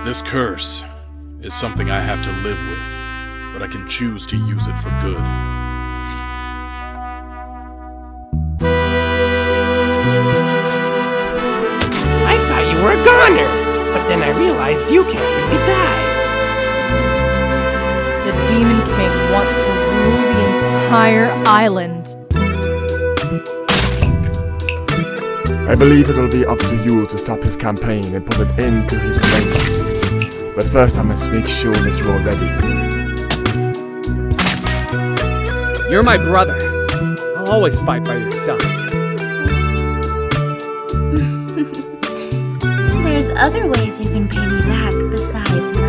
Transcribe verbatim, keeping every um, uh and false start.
This curse is something I have to live with, but I can choose to use it for good. I thought you were a goner, but then I realized you can't really die. The Demon King wants to rule the entire island. I believe it'll be up to you to stop his campaign and put an end to his reign. But first I must make sure that you are ready. You're my brother. I'll always fight by your side. There's other ways you can pay me back besides